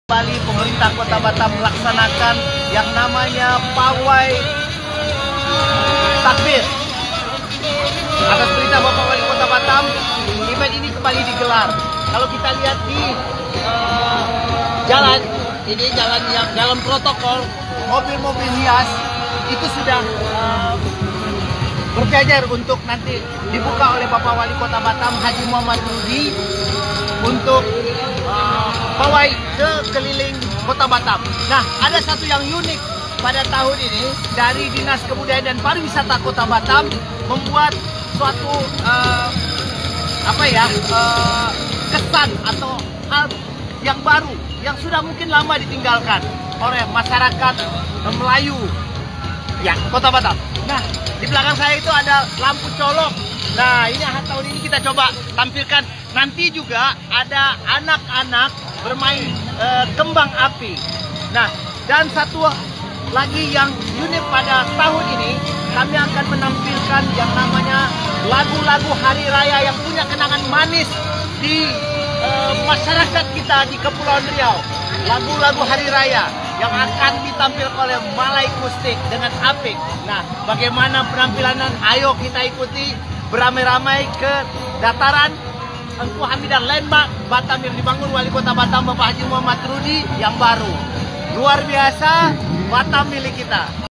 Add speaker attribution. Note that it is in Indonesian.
Speaker 1: Kembali pemerintah Kota Batam melaksanakan yang namanya pawai takbir. Atas perintah Bapak Wali Kota Batam, event ini kembali digelar. Kalau kita lihat di jalan, ini jalan protokol, mobil-mobil hias itu sudah berjajar untuk nanti dibuka oleh Bapak Wali Kota Batam Haji Muhammad Rudi untuk pawai ke keliling Kota Batam. Nah, ada satu yang unik pada tahun ini dari Dinas Kebudayaan dan Pariwisata Kota Batam membuat suatu kesan atau hal yang baru yang sudah mungkin lama ditinggalkan oleh masyarakat Melayu ya Kota Batam. Nah, di belakang saya itu ada lampu colok. Nah, ini tahun ini kita coba tampilkan. Nanti juga ada anak-anak bermain kembang api. Nah, dan satu lagi yang unik pada tahun ini, kami akan menampilkan yang namanya lagu-lagu hari raya yang punya kenangan manis di masyarakat kita di Kepulauan Riau. Lagu-lagu hari raya yang akan ditampilkan oleh Malai Kustik dengan apik. Nah, bagaimana penampilan? Ayo kita ikuti beramai-ramai ke dataran Engku Hamidan Landmark Batam yang dibangun Wali Kota Batam Bapak Haji Muhammad Rudi yang baru. Luar biasa, Batam milik kita.